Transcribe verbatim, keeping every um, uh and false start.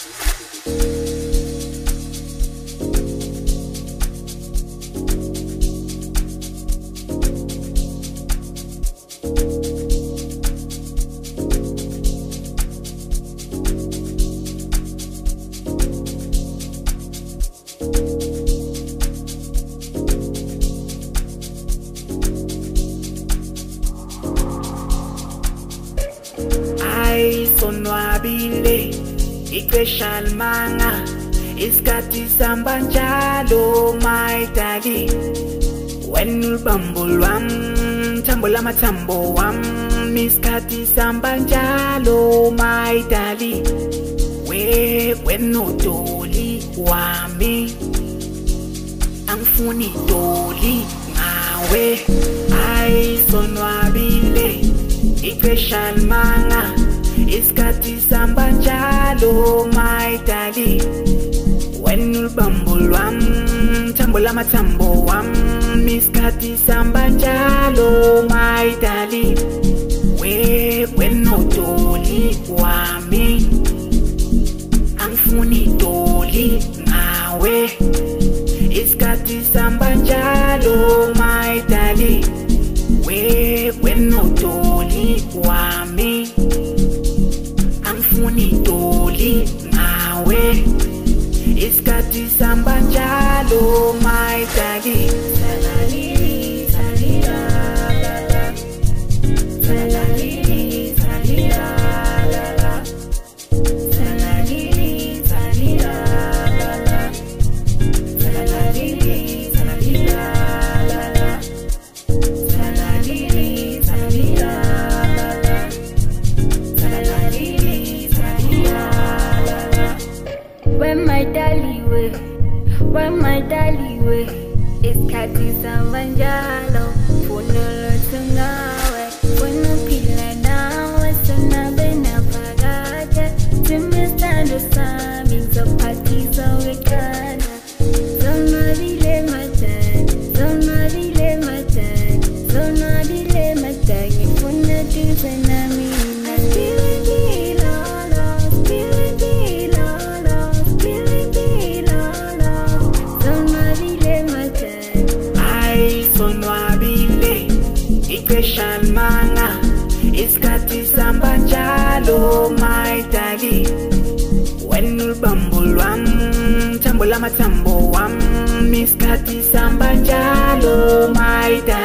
sonwabile ixesha limanga isikhathi sihamba njalo my darling wena ulibambo lwam thambo lamathambo wam isikhathi sihamba njalo my darling we wena udoli wami angifuni idoli ngawe ay sonwabile ixesha limanga isikhathi sihamba njalo my darling wena ulibambo lwam thambo lamathambo wam isikhathi sihamba njalo my darling we wena udoli wami angifuni idoli ngawe isikhathi sihamba njalo my darling we wena udoli wami angifuni idoli ngawe isikhathi sihamba njalo my darling salalili salila la la salalili salila la la salalili salila la la salalili salila la la salalili salila la la salalili salila la la. When my darling way, when my darling way, isikhathi sihamba njalo funolo tungawe wena phila nawe sonabe naphakade simistando sami ngizophathisa wekana zonwabile madani zonwabile madani zonwabile madani ngifuna duze nami ixesha limanga isikhathi sihamba njalo my darling wena ulibambo lwam thambo lamathambo wam isikhathi sihamba njalo my darling